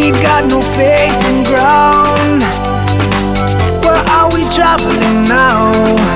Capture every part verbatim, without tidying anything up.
we got no faith in ground. Where are we traveling now?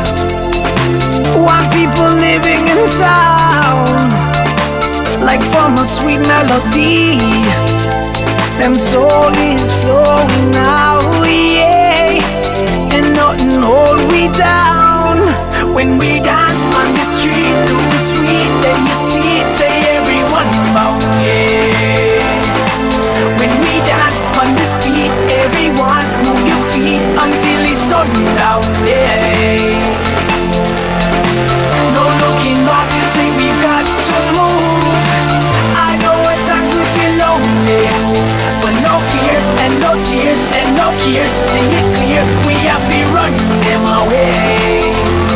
One people living in sound, like from a sweet melody. Them soul is flowing now, yeah. And nothing hold we down. When we dance on the street, do it sweet, then you see it, say everyone bow, yeah. When we dance on the street, everyone move your feet until it's sundown, yeah. No looking back, say we've got to move. I know at times we feel lonely, but no fears and no tears and no cares. See it clear, we have to run them away.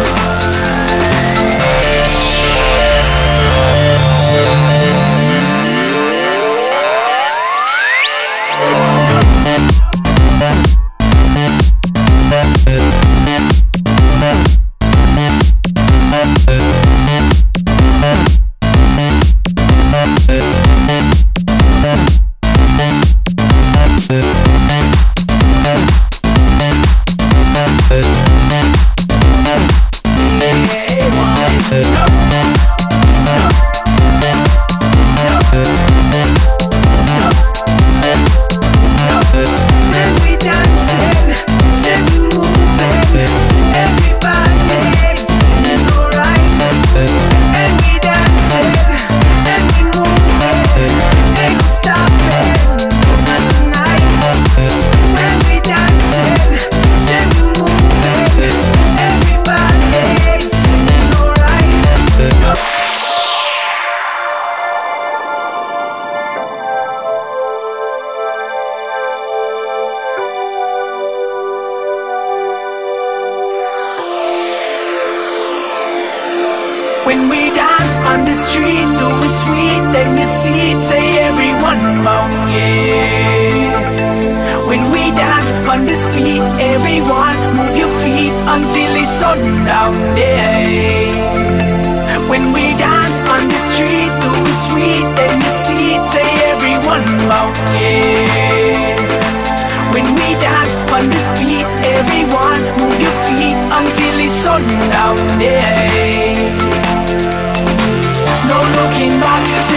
When we dance on the street, do it sweet, then you see it, say everyone bow, yeah. When we dance on the street, everyone move your feet until it's sundown, yeah. When we dance on the street, do it sweet, then you see it, say everyone bow, yeah. When we dance on the street, everyone move your feet until it's sundown, yeah. No looking back.